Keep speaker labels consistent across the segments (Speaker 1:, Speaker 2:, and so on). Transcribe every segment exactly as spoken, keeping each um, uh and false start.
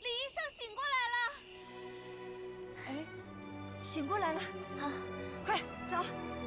Speaker 1: 李医生醒过来了。
Speaker 2: 哎，醒过来了，好，快走。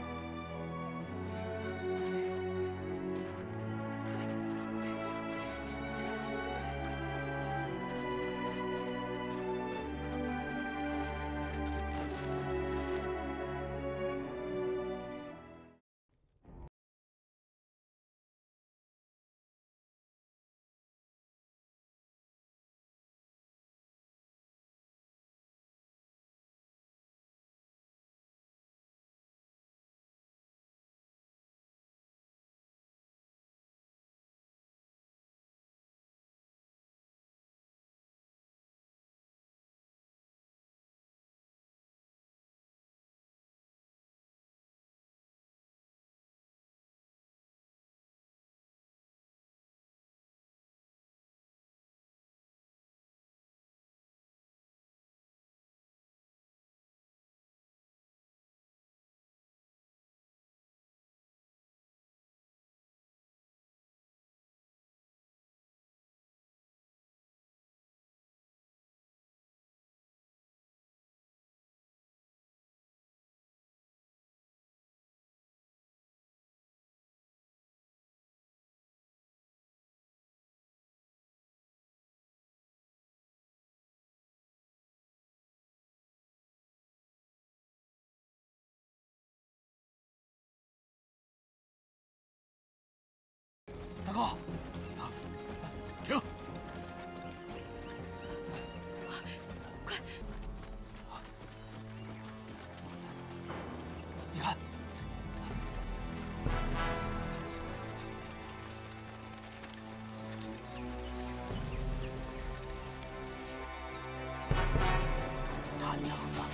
Speaker 3: 大哥，啊，停！
Speaker 2: 快！
Speaker 3: 你看，他娘的！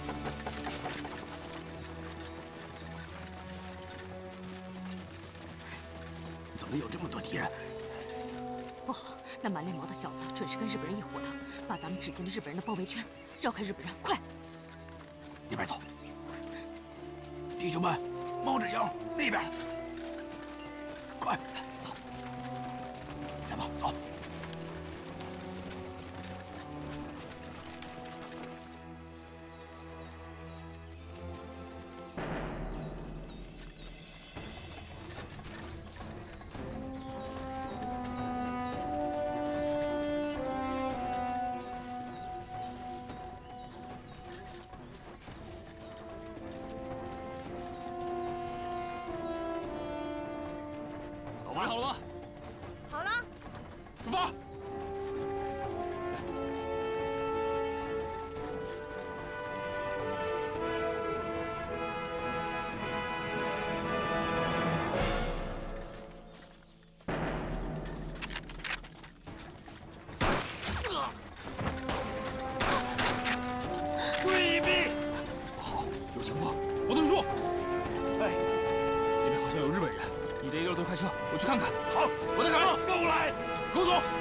Speaker 3: 怎么有这么多敌人？
Speaker 4: 不好，那满脸毛的小子准是跟日本人一伙的，把咱们指进了日本人的包围圈，绕开日本人，快！
Speaker 3: 那边走，弟兄们，猫着腰那边，快走，加走走。
Speaker 5: 准备好了吗？
Speaker 2: 好了，
Speaker 5: 出发！
Speaker 3: 追兵！不好，有情况！
Speaker 5: 黄东叔，
Speaker 3: 哎，
Speaker 5: 那边好像有日本人，你得绕头开车，我去看看。
Speaker 3: 好，
Speaker 5: 我在赶上，
Speaker 3: 跟我来，
Speaker 5: 跟我走。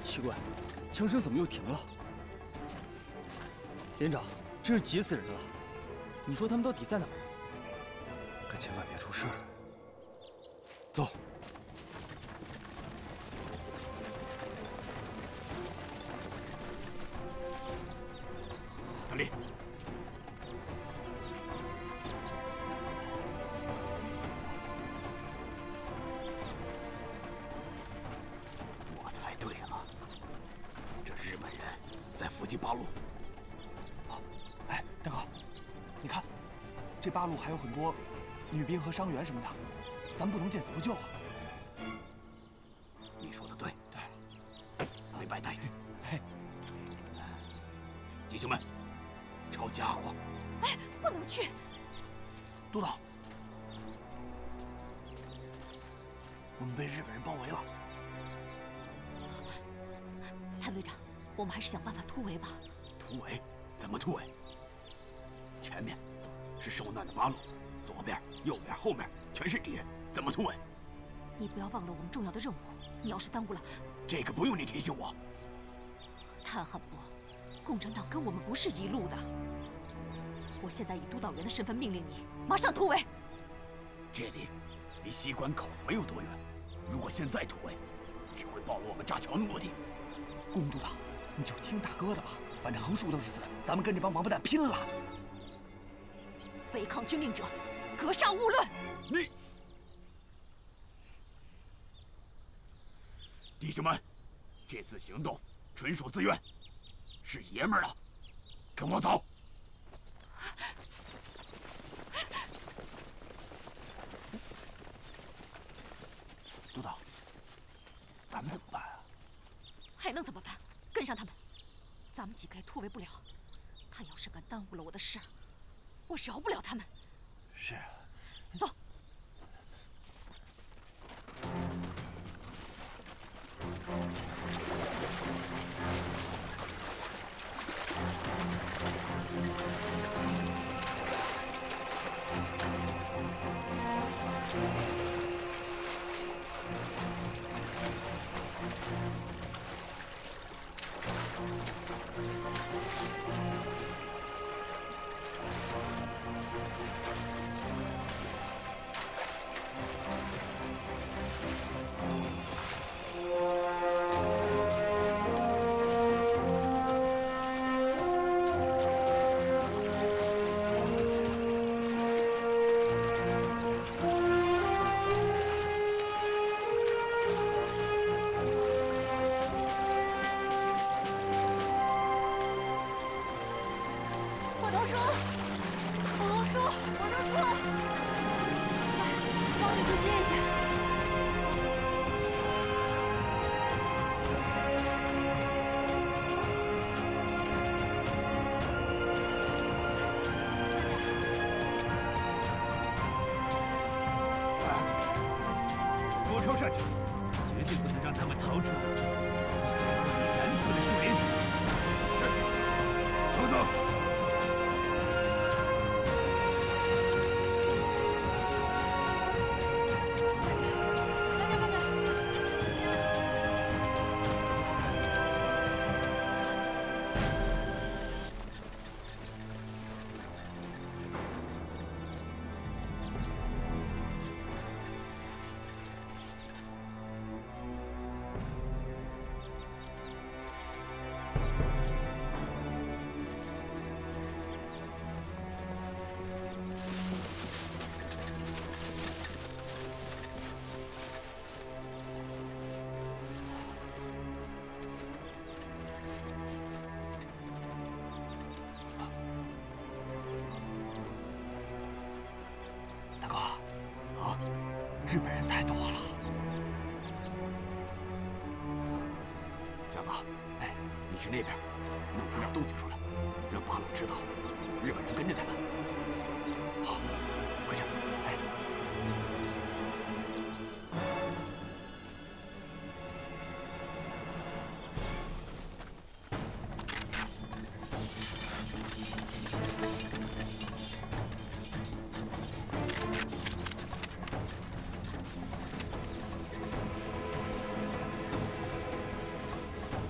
Speaker 5: 奇怪，枪声怎么又停了？连长，真是急死人了！你说他们到底在哪儿？可千万别出事！走。
Speaker 3: 大力，我猜对了，这日本人在附近八路。
Speaker 6: 啊，哎，大哥，你看，这八路还有很多女兵和伤员什么的，咱们不能见死不救啊！
Speaker 3: 你说的对，
Speaker 6: 对，
Speaker 3: 没白带你。
Speaker 6: 嘿，
Speaker 3: 弟兄们。 抄家伙！
Speaker 2: 哎，不能去！
Speaker 6: 督导，我们被日本人包围了。
Speaker 4: 谭队长，我们还是想办法突围吧。
Speaker 3: 突围？怎么突围？前面是受难的八路，左边、右边、后面全是敌人，怎么突围？
Speaker 4: 你不要忘了我们重要的任务。你要是耽误了，
Speaker 3: 这个不用你提醒我。
Speaker 4: 谭汉波。 共产党跟我们不是一路的。我现在以督导员的身份命令你，马上突围。
Speaker 3: 这里离西关口没有多远，如果现在突围，只会暴露我们炸桥的目的。
Speaker 6: 龚督导，你就听大哥的吧，反正横竖都是死，咱们跟这帮王八蛋拼了！
Speaker 4: 违抗军令者，格杀勿论。
Speaker 3: 你，弟兄们，这次行动纯属自愿。 是爷们儿了，跟我走。
Speaker 6: 督导，咱们怎么办啊？
Speaker 4: 还能怎么办？跟上他们，咱们几个也突围不了。他要是敢耽误了我的事儿，我饶不了他们。
Speaker 6: 是。
Speaker 4: 走。
Speaker 3: 抄上去，绝对不能让他们逃出海洛地南侧的树林。是，跟我走。
Speaker 1: 慢点，慢点，小心啊！
Speaker 6: 大哥，啊，日本人太多了。
Speaker 3: 小子，哎，你去那边弄出点动静出来，让八路知道日本人跟着他们。好，快去！哎。
Speaker 6: 大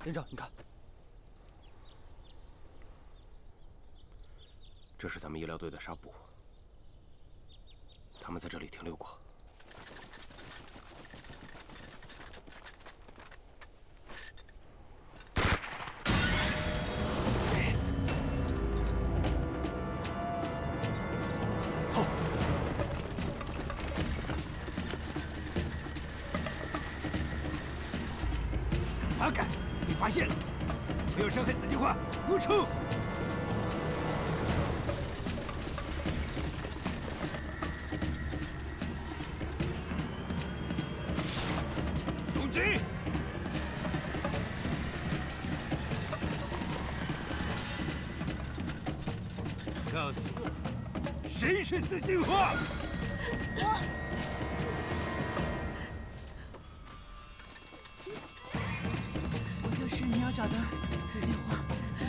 Speaker 5: 连长，你看，
Speaker 7: 这是咱们医疗队的纱布，他们在这里停留过。
Speaker 3: 走。阿盖，被发现了，没有伤害此计划，给我冲！ 告诉我，谁是紫荆花？
Speaker 2: 我。我就是你要找的紫荆花。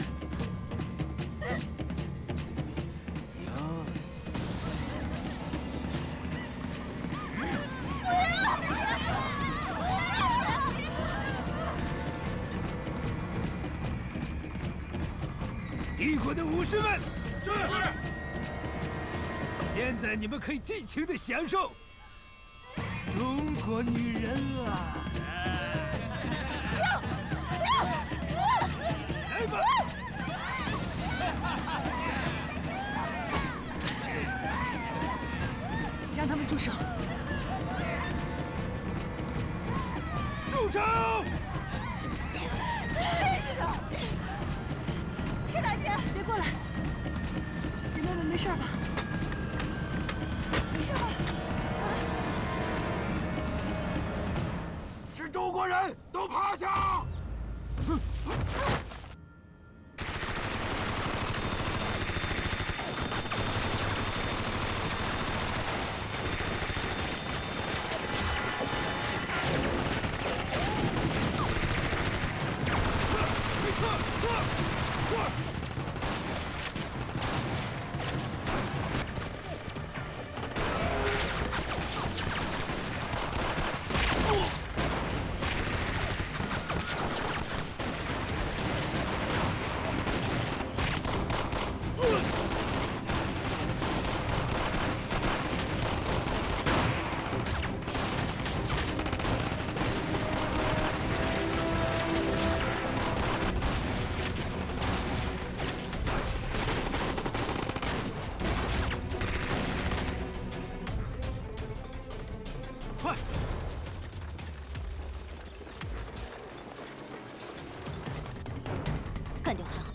Speaker 3: 帝国的武士们。 是是。现在你们可以尽情的享受中国女人了。来吧！
Speaker 2: 让他们住手！
Speaker 3: 住手！
Speaker 2: 赤大姐，别过来！ 姐妹们没事吧？没事吧？啊！
Speaker 3: 是中国人，都趴下！哼！撤撤撤！
Speaker 4: 干掉他！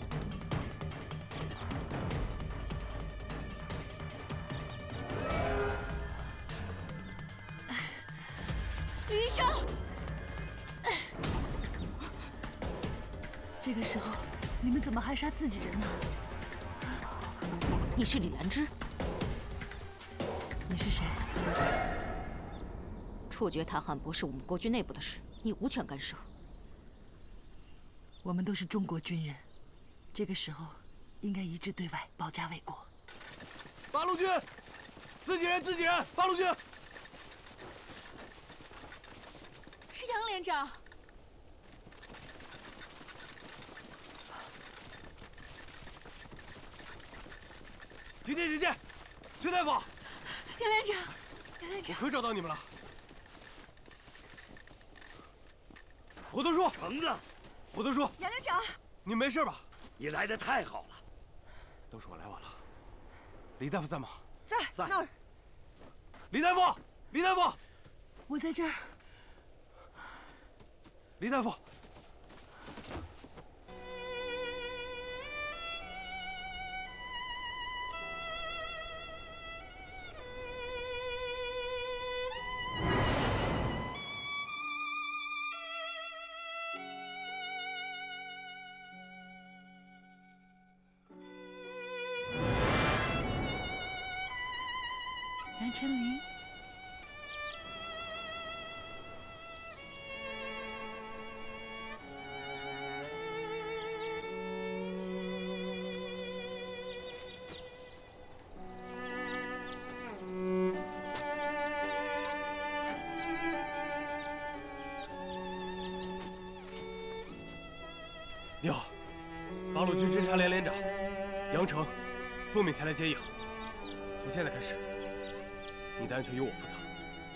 Speaker 2: 医生，这个时候你们怎么还杀自己人呢？
Speaker 4: 你是李兰芝？
Speaker 2: 你是谁？
Speaker 4: 处决塔汉伯是我们国军内部的事，你无权干涉。
Speaker 2: 我们都是中国军人，这个时候应该一致对外，保家卫国。
Speaker 6: 八路军，自己人，自己人，八路军。
Speaker 1: 是杨连长。
Speaker 6: 请进，请进，薛大夫。
Speaker 1: 杨连长，杨连长，
Speaker 6: 我可找到你们了。胡德叔，
Speaker 8: 橙子。
Speaker 6: 胡德叔，
Speaker 2: 杨连长，
Speaker 6: 你没事吧？
Speaker 8: 你来的太好了，
Speaker 6: 都是我来晚了。李大夫在吗？
Speaker 2: 在
Speaker 8: 在
Speaker 2: 那儿。
Speaker 6: 李大夫，李大夫，
Speaker 2: 我在这儿。
Speaker 6: 李大夫，
Speaker 2: 杨丞琳，
Speaker 8: 八路军侦察连连长杨成奉命前来接应。从现在开始，你的安全由我负责。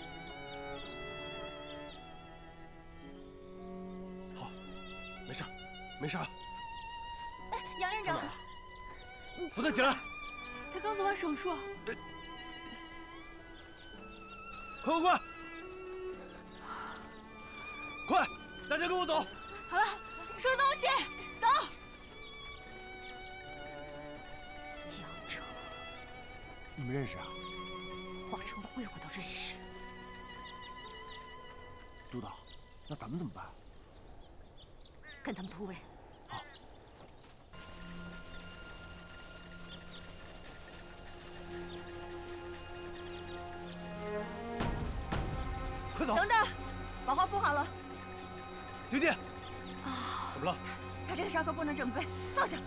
Speaker 8: 好，没事，没事啊。
Speaker 1: 哎，杨连长，你
Speaker 8: 扶他起来。
Speaker 1: 他刚做完手术。
Speaker 8: 快快快！快，大家跟我走。
Speaker 1: 好了，收拾东西，走。
Speaker 4: 杨成，
Speaker 6: 你们认识啊？
Speaker 4: 华春辉我都认识。
Speaker 6: 督导，那咱们怎么办？
Speaker 4: 跟他们突围。
Speaker 6: 好。
Speaker 8: 快走！
Speaker 9: 等等，把花敷好了。
Speaker 8: 九姐，
Speaker 9: 啊，
Speaker 8: 怎么了？
Speaker 9: 他这个伤口不能这么背，放下。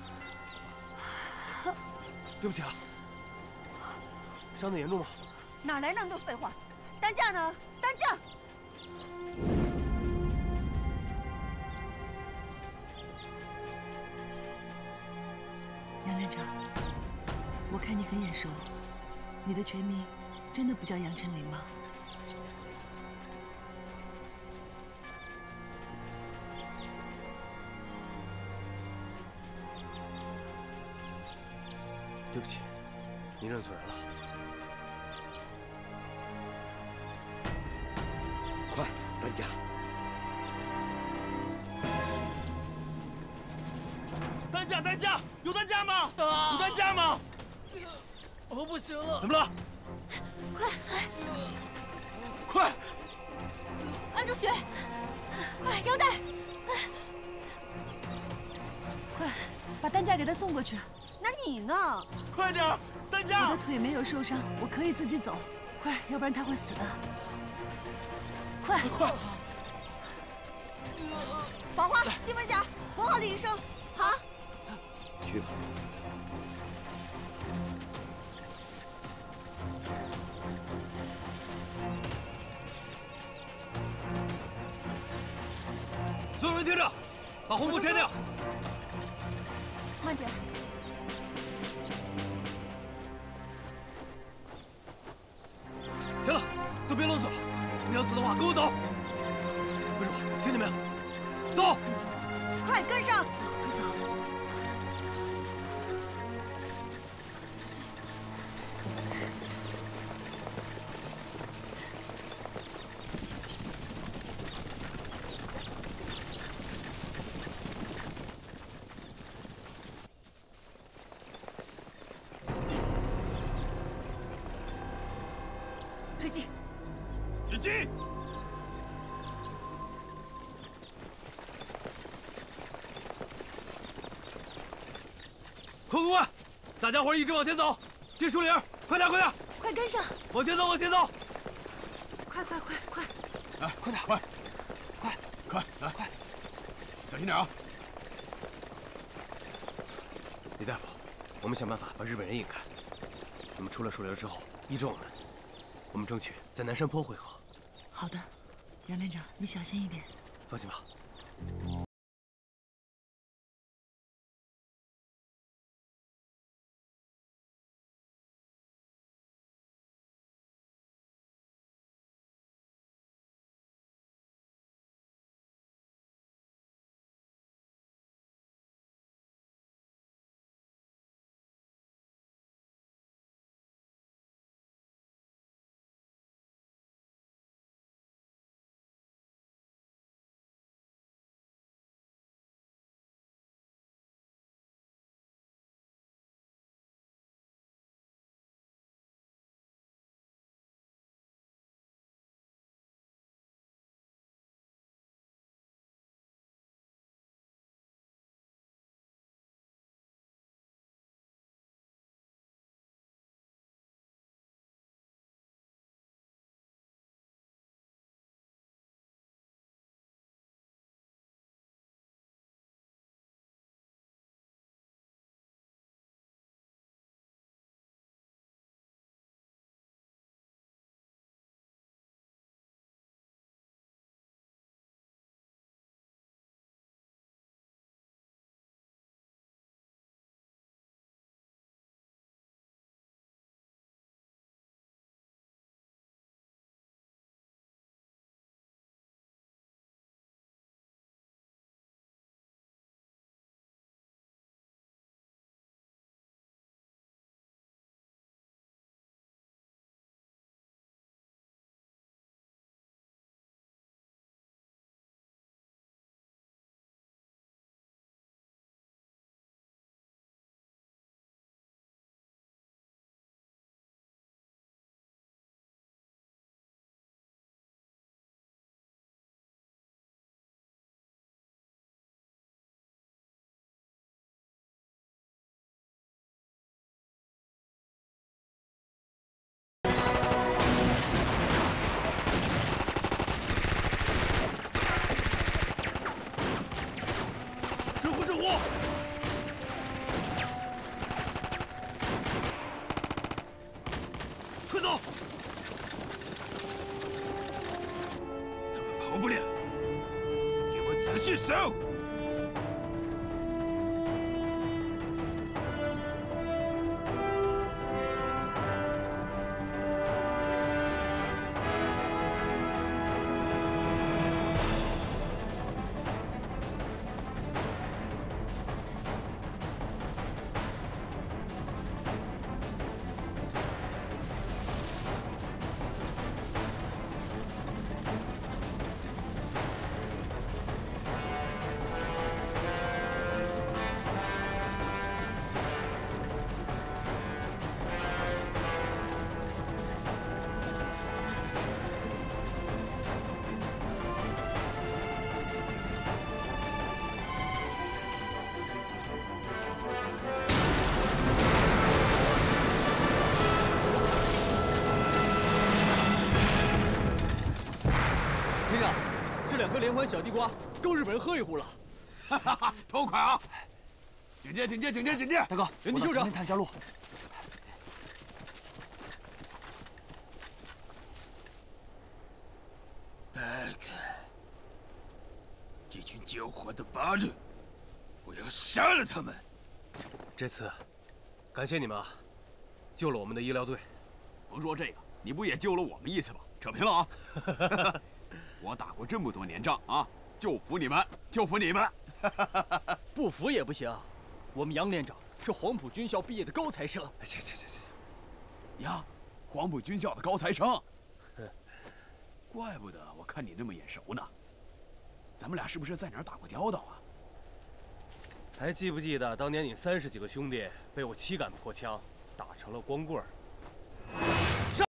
Speaker 8: 对不起啊，伤得严重吗？
Speaker 9: 哪来那么多废话？担架呢？担架！
Speaker 2: 杨连长，我看你很眼熟，你的全名真的不叫杨丞琳吗？
Speaker 8: 对不起，您认错人了。
Speaker 3: 快，担架！
Speaker 8: 担架，担架，有担架吗？有担架吗？
Speaker 5: 我不行了。
Speaker 8: 怎么了？
Speaker 1: 快，
Speaker 8: 快！
Speaker 1: 按住血，快腰带，
Speaker 2: 快，把担架给他送过去。
Speaker 9: 那你呢？
Speaker 8: 快点，担架！
Speaker 2: 我的腿没有受伤，我可以自己走。快，要不然他会死的。快
Speaker 8: 快！
Speaker 9: 宝花、金文霞，扶好李医生。好。
Speaker 3: 去吧。
Speaker 8: 所有人听着，把红布拆掉。
Speaker 9: 慢点。
Speaker 8: 行了，都别啰嗦了，不想死的话跟我走。跟着我，听见没有？走！
Speaker 9: 快跟上！
Speaker 2: 快走！
Speaker 9: 追击！
Speaker 8: 狙击！快快快！大家伙一直往前走，进树林，快点快点！
Speaker 2: 快跟上！
Speaker 8: 往前走往前走！
Speaker 2: 快快快快！
Speaker 3: 来，快点，快，快，快，来，快，小心点啊！
Speaker 7: 李大夫，我们想办法把日本人引开。你们出了树林之后，依着我们，我们争取在南山坡会合。
Speaker 2: 好的，杨连长，你小心一点。
Speaker 7: 放心吧。
Speaker 8: 是手！
Speaker 5: 两颗连环小地瓜够日本人喝一壶了。
Speaker 3: 哈哈哈，痛快啊！警戒，警戒，警戒，警戒！
Speaker 6: 大哥，
Speaker 5: 原地休整，
Speaker 6: 探下路。
Speaker 8: 白看，这群狡猾的八路，我要杀了他们！
Speaker 7: 这次，感谢你们啊，救了我们的医疗队。
Speaker 3: 甭说这个，你不也救了我们一次吗？扯平了啊！我打过这么多年仗啊，就服你们，就服你们！
Speaker 5: 不服也不行，我们杨连长是黄埔军校毕业的高材生。
Speaker 3: 行行行行行，呀，黄埔军校的高材生，怪不得我看你那么眼熟呢。咱们俩是不是在哪儿打过交道啊？
Speaker 7: 还记不记得当年你三十几个兄弟被我七杆破枪打成了光棍儿？上！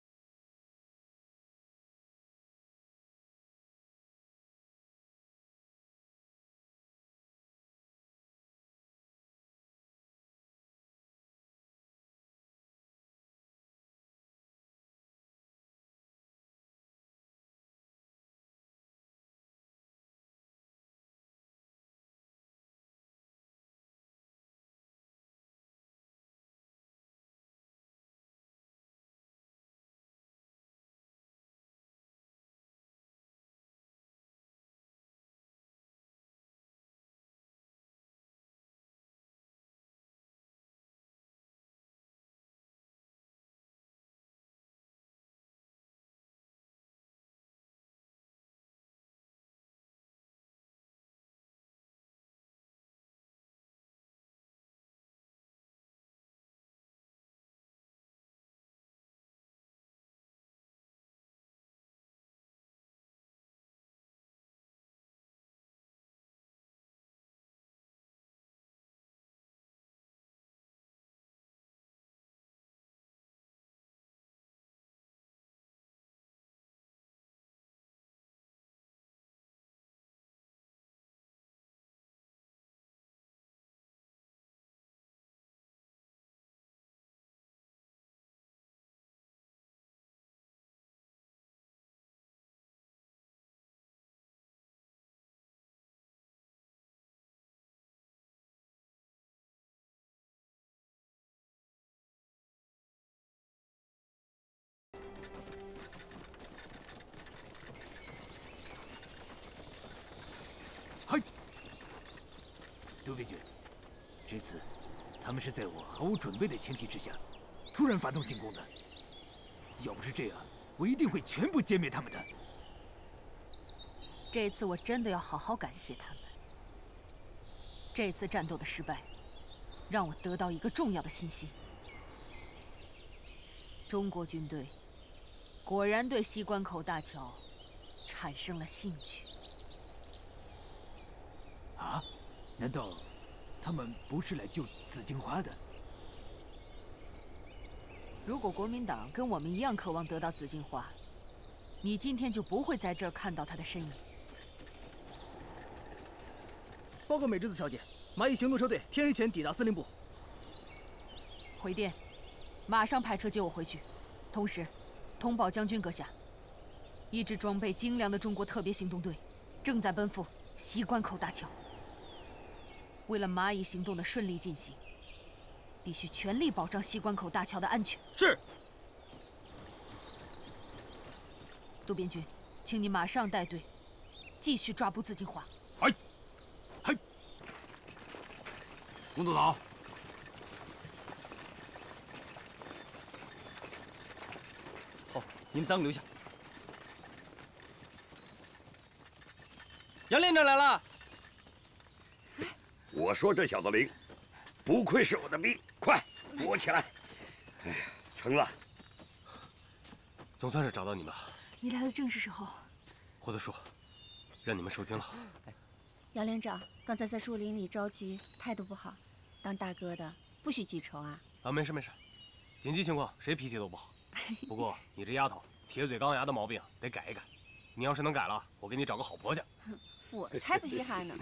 Speaker 8: 杜边军，这次他们是在我毫无准备的前提之下，突然发动进攻的。要不是这样，我一定会全部歼灭他们的。
Speaker 4: 这次我真的要好好感谢他们。这次战斗的失败，让我得到一个重要的信息：中国军队果然对西关口大桥产生了兴趣。
Speaker 8: 啊？难道他们不是来救紫荆花的？
Speaker 4: 如果国民党跟我们一样渴望得到紫荆花，你今天就不会在这儿看到他的身影。
Speaker 10: 报告美智子小姐，蚂蚁行动车队天黑前抵达司令部。
Speaker 4: 回电，马上派车接我回去。同时，通报将军阁下，一支装备精良的中国特别行动队正在奔赴西关口大桥。为了蚂蚁行动的顺利进行，必须全力保障西关口大桥的安全。
Speaker 10: 是。
Speaker 4: 渡边君，请你马上带队，继续抓捕紫荆花。
Speaker 8: 哎，
Speaker 3: 工作早。
Speaker 5: 好，你们三个留下。杨连长来了。
Speaker 11: 我说这小子灵，不愧是我的兵，快扶我起来。哎呀，橙子，
Speaker 7: 总算是找到你们了。
Speaker 2: 你来的正是时候。
Speaker 7: 胡德树，让你们受惊了。
Speaker 9: 杨连长，刚才在树林里着急，态度不好。当大哥的不许记仇啊！
Speaker 7: 啊，没事没事，紧急情况谁脾气都不好。不过你这丫头铁嘴钢牙的毛病得改一改。你要是能改了，我给你找个好婆家。
Speaker 9: 我才不稀罕呢。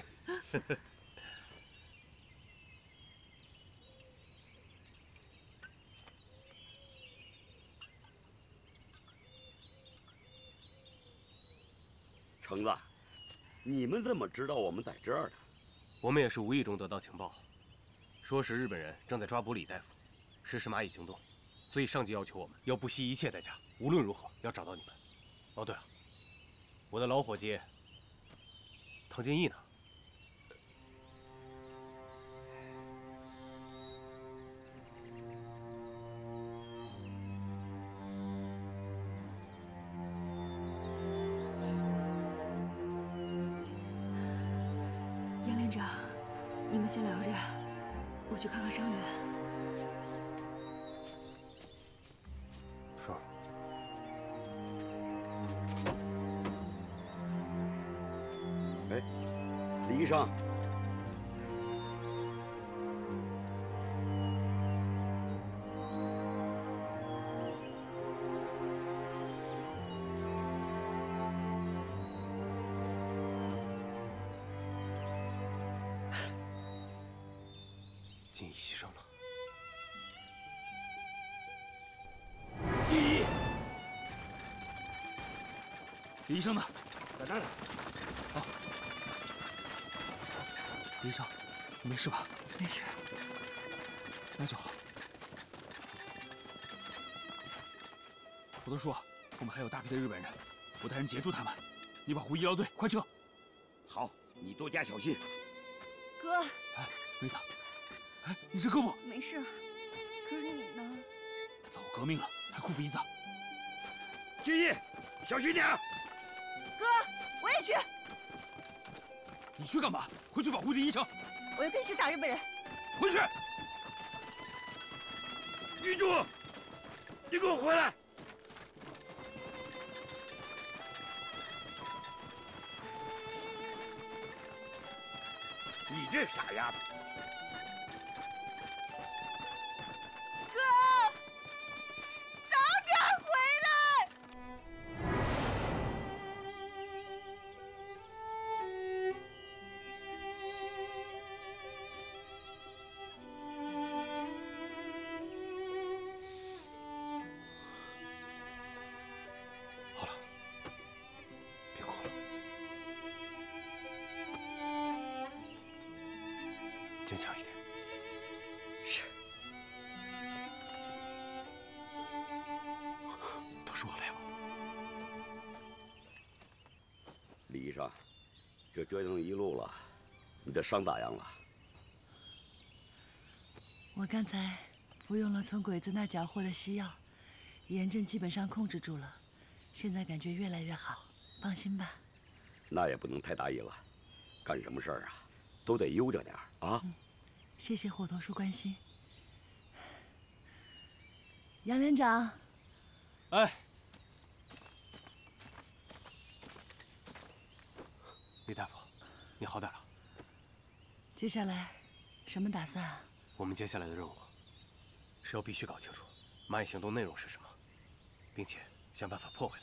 Speaker 11: 橙子，你们怎么知道我们在这儿呢？
Speaker 7: 我们也是无意中得到情报，说是日本人正在抓捕李大夫，实施蚂蚁行动，所以上级要求我们要不惜一切代价，无论如何要找到你们。哦，对了，我的老伙计唐建义呢？
Speaker 2: 杨连长，你们先聊着，我去看看伤员。
Speaker 7: 是。
Speaker 11: 哎，李医生，
Speaker 7: 建义牺牲了。
Speaker 6: 建义，李医生呢？
Speaker 3: 在这儿呢。
Speaker 6: 啊，李医生，你没事吧？
Speaker 2: 没事。
Speaker 6: 那就好。胡德树，我们还有大批的日本人，我带人截住他们。你保护医疗队，快撤！
Speaker 11: 好，你多加小心。
Speaker 9: 哥，
Speaker 6: 哎，梅子，哎，你这胳膊
Speaker 9: 没事，可是你呢？
Speaker 6: 老革命了，还哭鼻子。
Speaker 11: 建义，小心点。
Speaker 9: 哥，我也去。
Speaker 6: 你去干嘛？回去保护李医生。
Speaker 9: 我要跟你去打日本人。
Speaker 6: 回去。
Speaker 11: 玉柱，你给我回来！你这傻丫头！
Speaker 9: 哥，早点回来！
Speaker 7: 好了，别哭了，坚强一点。
Speaker 11: 是。
Speaker 7: 都是我来吧。
Speaker 11: 李医生，这折腾一路了，你的伤咋样了？
Speaker 2: 我刚才服用了从鬼子那儿缴获的西药，炎症基本上控制住了，现在感觉越来越好，放心吧。
Speaker 11: 那也不能太大意了，干什么事儿啊，都得悠着点儿啊。
Speaker 2: 嗯，谢谢火头叔关心。杨连长，
Speaker 7: 哎，李大夫，你好点了？
Speaker 2: 接下来什么打算啊？
Speaker 7: 我们接下来的任务是要必须搞清楚蚂蚁行动内容是什么，并且想办法破坏它。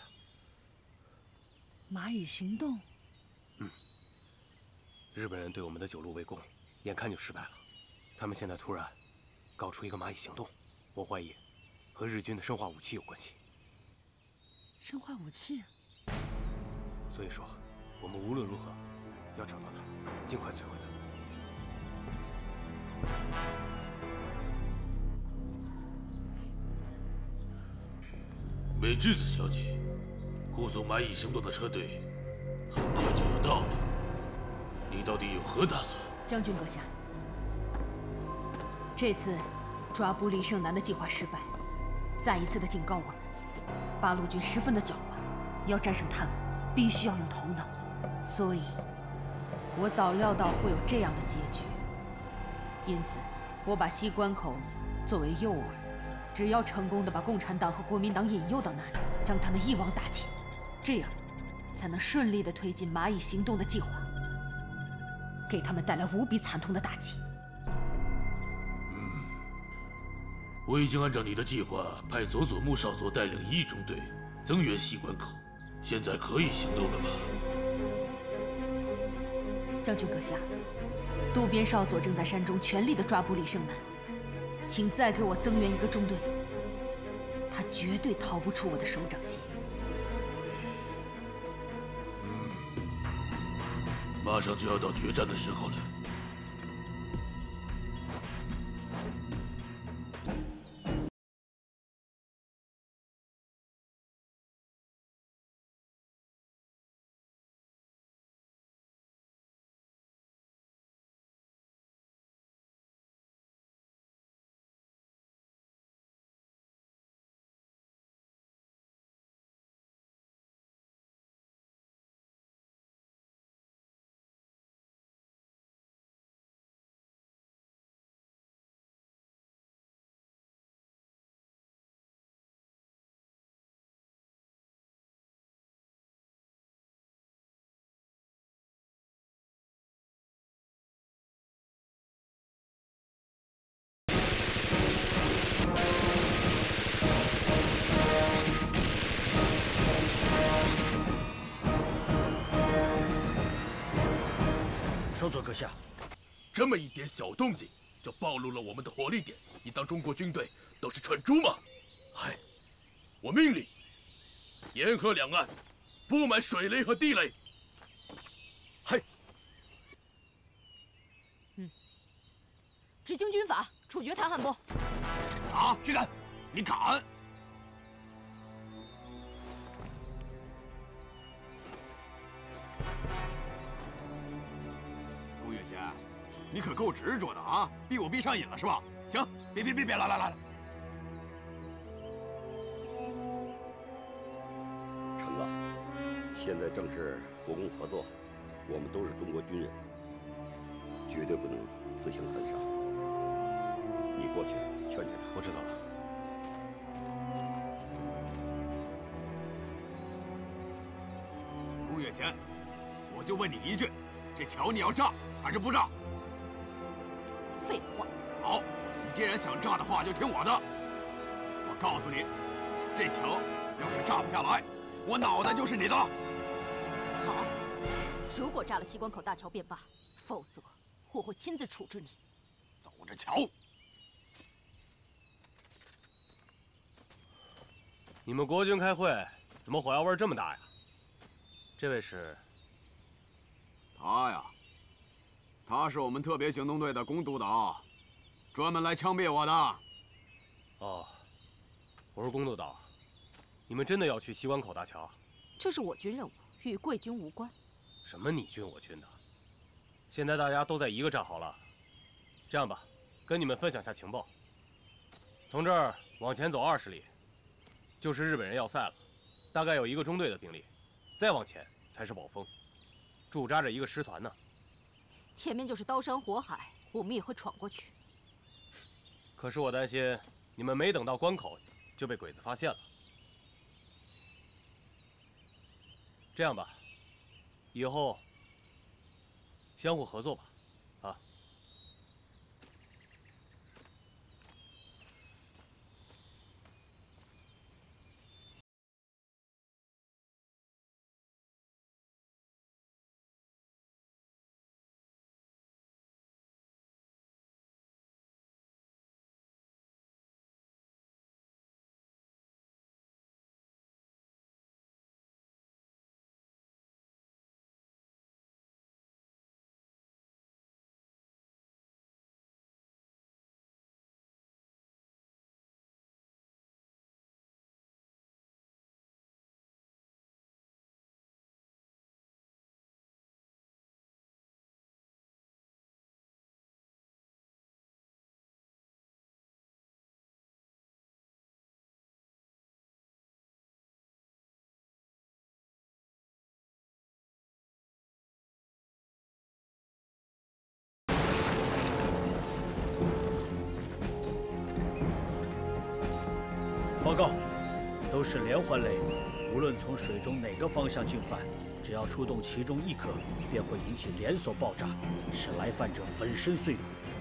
Speaker 2: 蚂蚁行动？
Speaker 7: 嗯，日本人对我们的九路围攻，眼看就失败了。他们现在突然搞出一个蚂蚁行动，我怀疑和日军的生化武器有关系。
Speaker 2: 生化武器？
Speaker 7: 所以说，我们无论如何要找到它，尽快摧毁它。
Speaker 12: 美智子小姐，护送蚂蚁行动的车队很快就要到了，你到底有何打算？
Speaker 4: 将军阁下， 这次抓捕李胜男的计划失败，再一次的警告我们，八路军十分的狡猾，要战胜他们，必须要用头脑。所以，我早料到会有这样的结局，因此，我把西关口作为诱饵，只要成功的把共产党和国民党引诱到那里，将他们一网打尽，这样才能顺利的推进蚂蚁行动的计划，给他们带来无比惨痛的打击。
Speaker 12: 我已经按照你的计划，派佐佐木少佐带领一中队增援西关口，现在可以行动了吧？
Speaker 4: 将军阁下，渡边少佐正在山中全力的抓捕李胜男，请再给我增援一个中队，他绝对逃不出我的手掌心。
Speaker 12: 嗯，马上就要到决战的时候了。
Speaker 10: 少佐阁下，
Speaker 12: 这么一点小动静就暴露了我们的火力点，你当中国军队都是蠢猪吗？嗨，我命令，沿河两岸布满水雷和地雷。
Speaker 10: 嗨。
Speaker 1: 嗯。执行军法，处决谭汉波。
Speaker 3: 啊，谁敢？你敢？顾月贤，你可够执着的啊！逼我逼上瘾了是吧？行，别别别别，来来来来。
Speaker 11: 成啊，现在正是国共合作，我们都是中国军人，绝对不能自相残杀。你过去劝劝他。
Speaker 7: 我知道了。
Speaker 3: 顾月贤，我就问你一句，这桥你要炸还是不炸？
Speaker 1: 废话。
Speaker 3: 好，你既然想炸的话，就听我的。我告诉你，这桥要是炸不下来，我脑袋就是你的。
Speaker 1: 好，如果炸了西关口大桥便罢，否则我会亲自处置你。
Speaker 3: 走着瞧。
Speaker 7: 你们国军开会，怎么火药味这么大呀？这位是？
Speaker 3: 他呀，他是我们特别行动队的龚督导，专门来枪毙我的。
Speaker 7: 哦，我说龚督导，你们真的要去西关口大桥？
Speaker 1: 这是我军任务，与贵军无关。
Speaker 7: 什么你军我军的？现在大家都在一个战壕了。这样吧，跟你们分享下情报。从这儿往前走二十里，就是日本人要塞了，大概有一个中队的兵力。再往前才是宝丰，驻扎着一个师团呢。
Speaker 1: 前面就是刀山火海，我们也会闯过去。
Speaker 7: 可是我担心你们没等到关口就被鬼子发现了。这样吧，以后相互合作吧。
Speaker 13: 报告，都是连环雷，无论从水中哪个方向进犯，只要触动其中一颗，便会引起连锁爆炸，使来犯者粉身碎骨。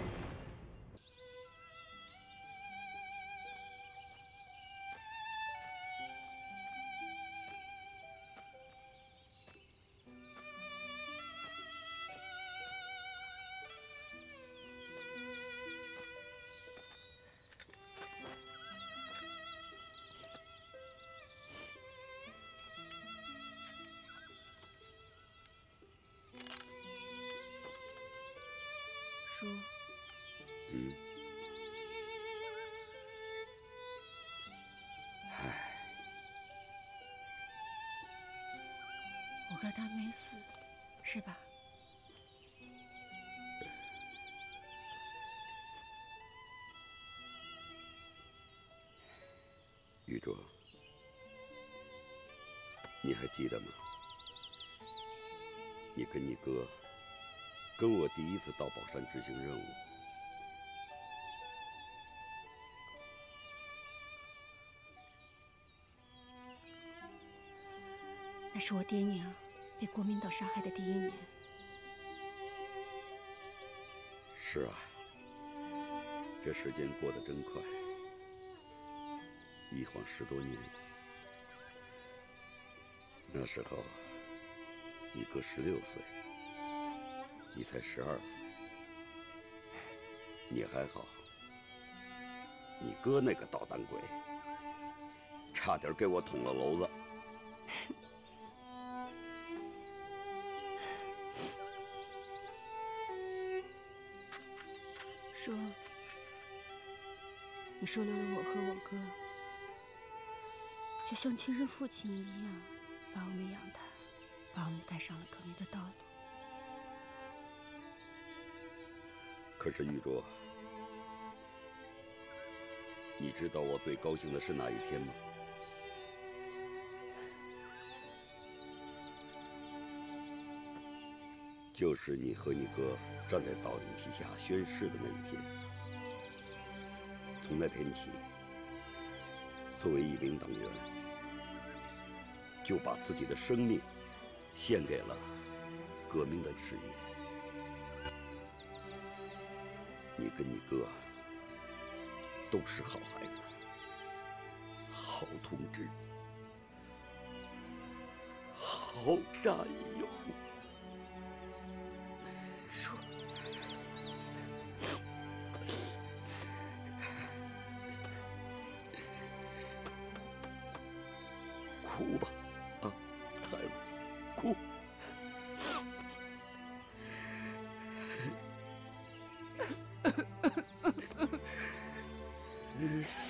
Speaker 9: 叔，
Speaker 11: 嗯，唉，
Speaker 9: 我哥他没死，是吧？
Speaker 11: 玉卓，你还记得吗？你跟你哥。 跟我第一次到宝山执行任务，
Speaker 9: 那是我爹娘被国民党杀害的第一年。
Speaker 11: 是啊，这时间过得真快，一晃十多年。那时候，你哥十六岁。 你才十二岁，你还好。你哥那个捣蛋鬼，差点给我捅了娄子。
Speaker 9: 叔，你收留了我和我哥，就像亲生父亲一样，把我们养大，把我们带上了革命的道路。
Speaker 11: 可是玉卓，你知道我最高兴的是哪一天吗？就是你和你哥站在导引旗下宣誓的那一天。从那天起，作为一名党员，就把自己的生命献给了革命的事业。 你跟你哥都是好孩子，好同志，好战友。
Speaker 9: 叔，
Speaker 11: 哭吧，啊，孩子，哭。 嗯